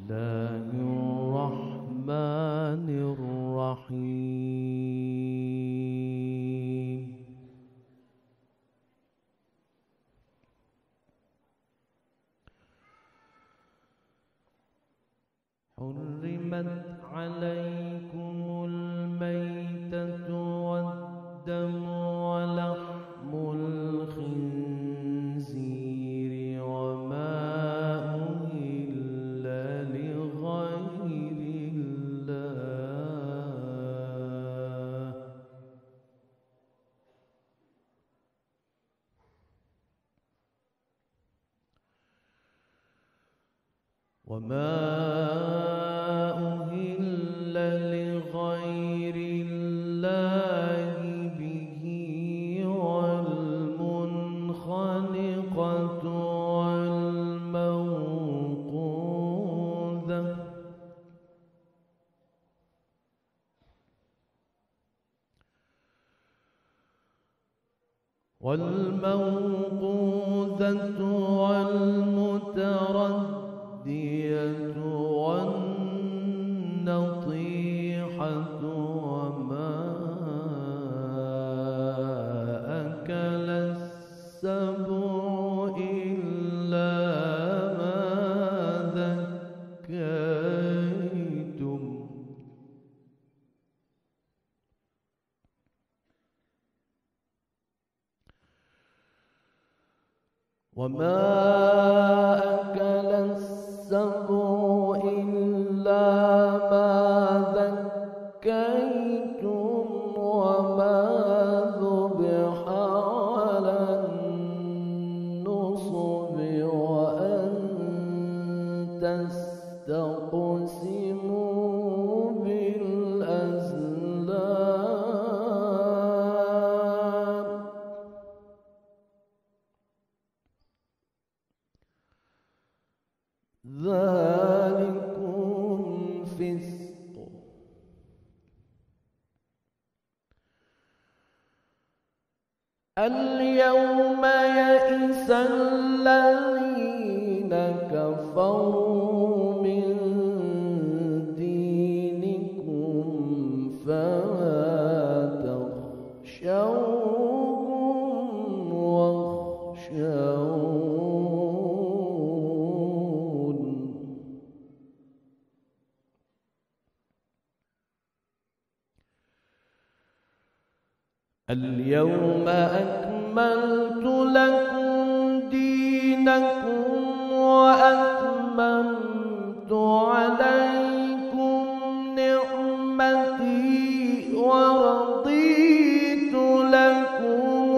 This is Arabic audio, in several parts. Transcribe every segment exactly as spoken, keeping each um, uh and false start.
الله الرحمن الرحيم. حرمت عليكم الميتة والدم ولحم الخنزير وما أهل لغير الله وما أهل لغير الله به والمنخنقة والموقوذة والموقوذة والمتردية والنطيحة وما أكل السبع إلا ما ذكيتم وما أكل السبع إلا ما ذكيتم وما ذبح على النصب وأن تستقسموا بالأزلام ذلكم فسق. اليوم يئس الذين كفروا من دينكم فلا تخشوهم واخشون. اليوم أكملت لكم دينكم وأتممت عليكم نعمتي ورضيت لكم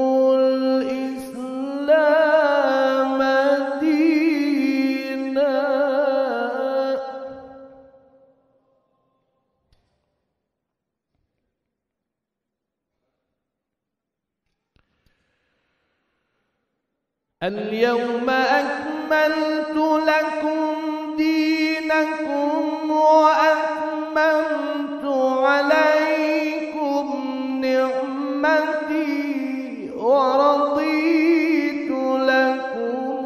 الإسلام دينا. اليوم أكملت لكم دينكم وأتممت عليكم نعمتي ورضيت لكم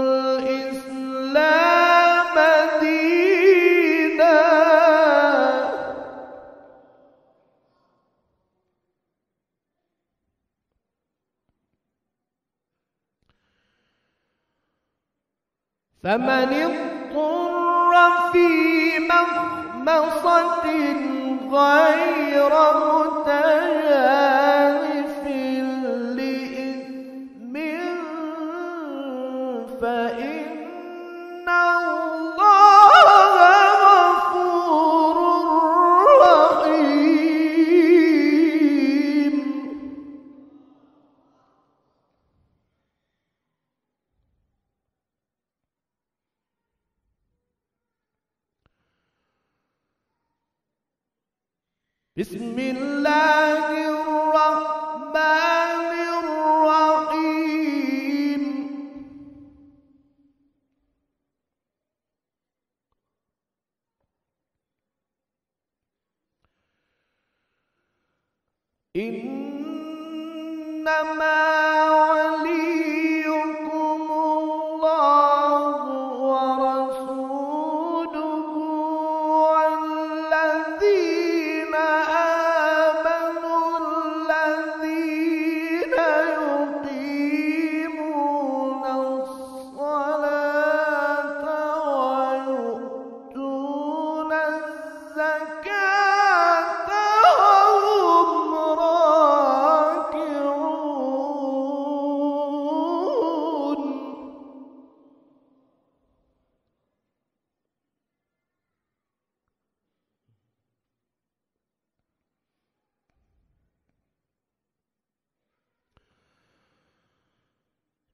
الإسلام دينا. فمن اضطر في مخمصة غير متجانف لإثم فإن الله غفور رحيم. بسم الله الرحمن الرحيم. إنما وليكم الله ورسوله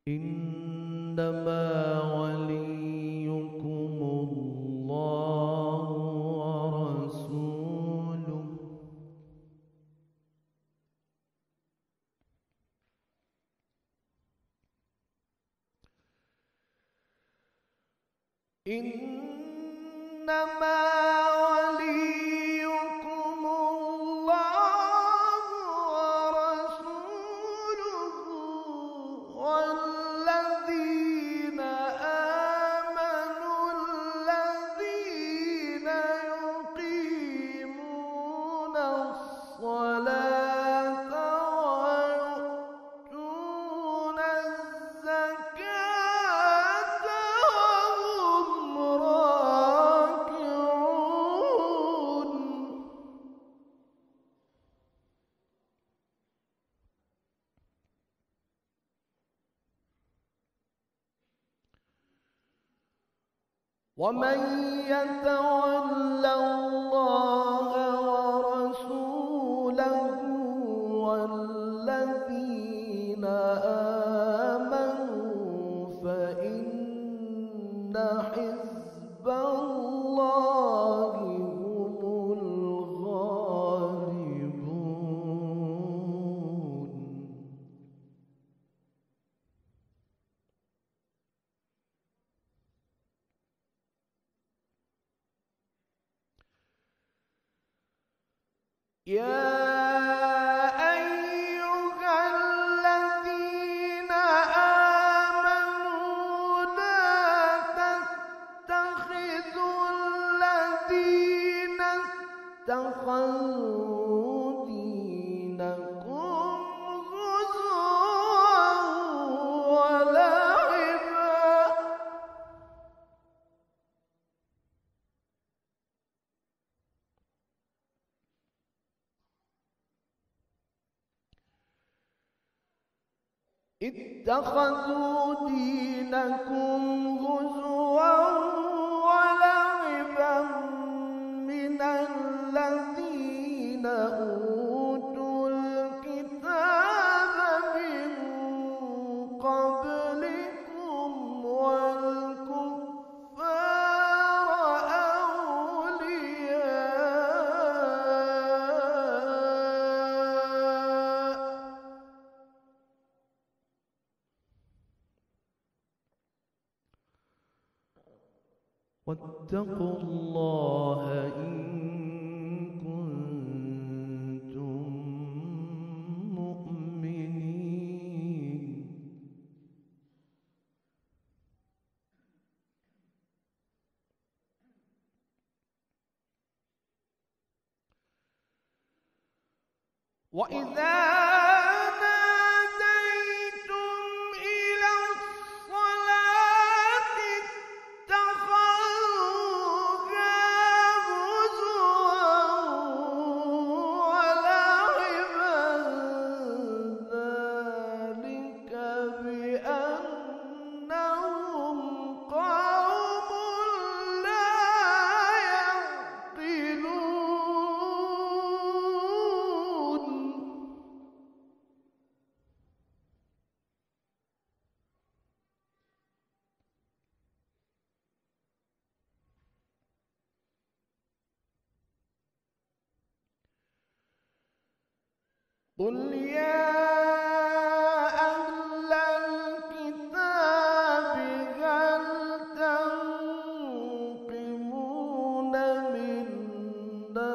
إنما وليكم الله ورسوله إنما وليكم الله ورسوله والذين آمنوا الذين يقيمون الصلاة ويؤتون الزكاة وهم راكعون ومن يتول الله ورسوله والذين آمنوا فإن حزب الله هم الغالبون يا أيها الذين آمنوا لا تتخذوا الذين اتخذوا دينكم هزوا ولعبا اتخذوا دينكم هزوا ولعبا من الذين أوتوا الكتاب من قبلكم والكفار أولياء واتقوا الله إن كنتم مؤمنين وإذا ناديتم إلى الصلاة اتخذوها هزوا ولعبا ذلك بأنهم قوم لا يعقلون قل يا أهل الكتاب هل تنقمون منا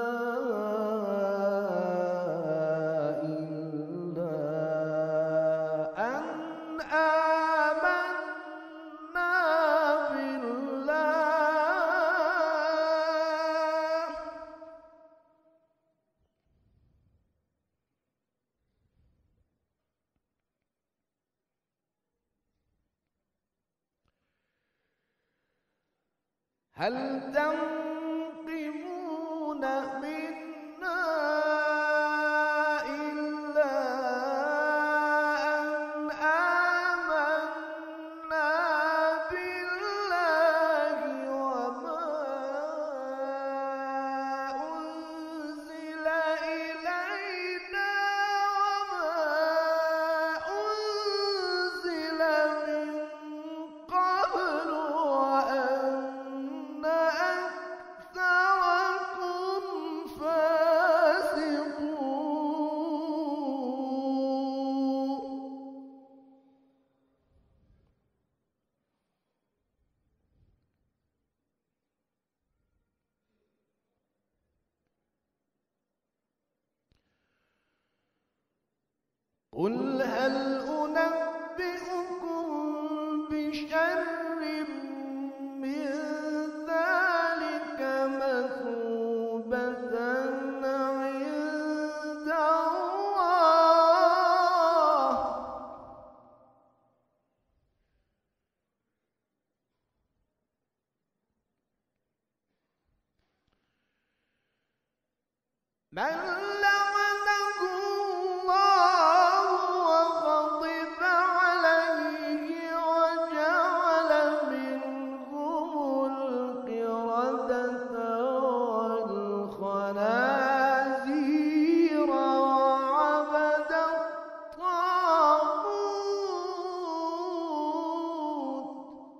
إلا أن آمنا بالله هل تنقمون منا إلا أن آمنا بالله وما أنزل إلينا وما أنزل قل هل أنبئكم بشر من ذلك مثوبة عند الله من لعنه الله وغضب عليه وجعل منهم القردة والخنازير وعبد الطاغوت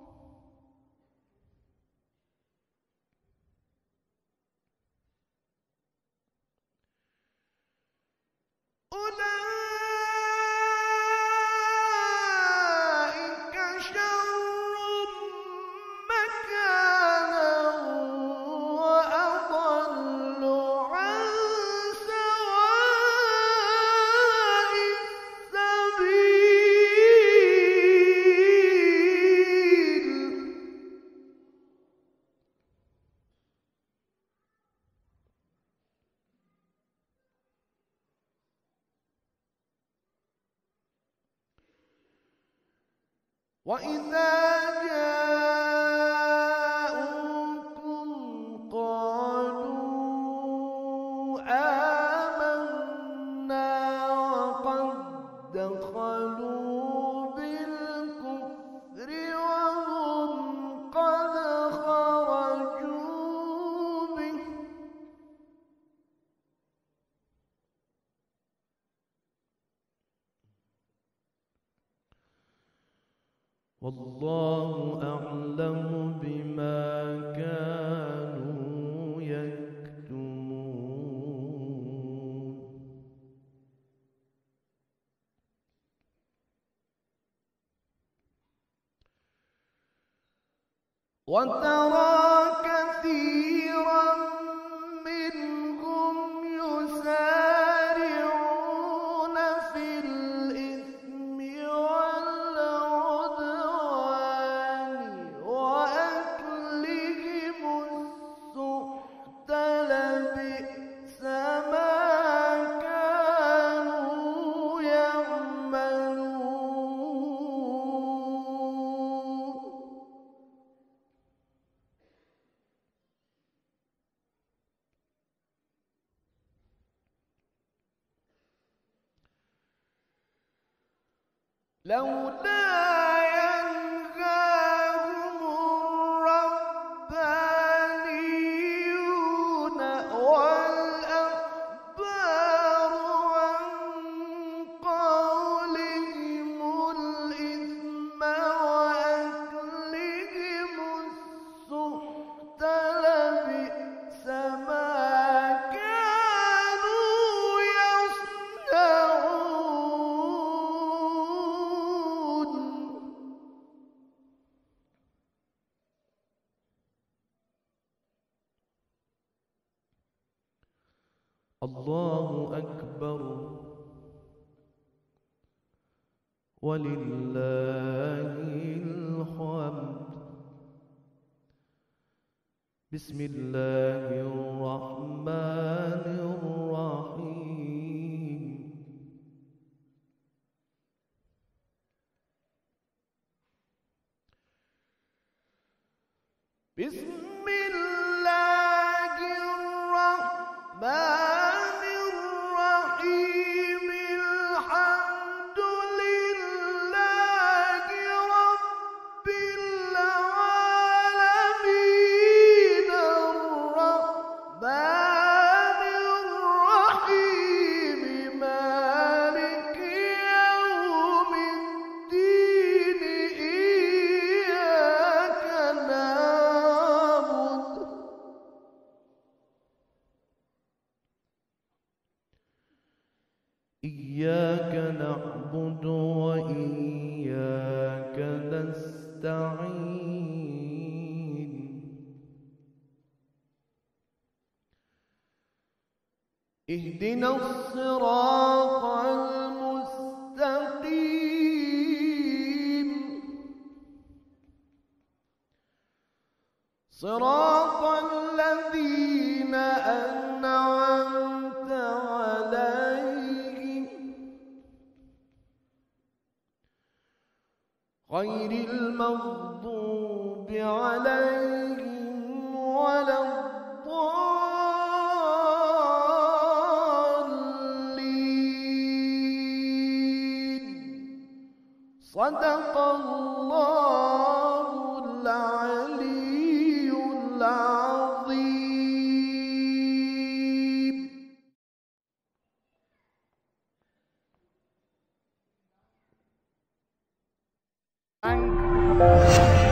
أولئك شر مكانا وأضل عن سواء السبيل وإذا جاءوكم قالوا آمنا وقد دخلوا بالكفر وهم قد خرجوا به والله أعلم بما كانوا يكتمون وترى كثيرا منهم يسارعون في الإثم والعدوان وأكلهم السحت لبئس ما كانوا يعملون لولا ينهاهم الربانيون والأحبار عن قولهم الإثم وأكلهم السحت لبئس ما كانوا يصنعون الله أكبر ولله الحمد. بسم الله الرحمن الرحيم. بسم الله الرحمن الرحيم. الحمد لله رب العالمين الرحمن الرحيم مالك يوم الدين إياك نعبد إياك نعبد وإياك نستعين. اهدنا الصراط المستقيم صراط الذين أنعمت عليهم غير المغضوب عليهم ولا الضالين. صدق الله العلي العظيم. Thank you.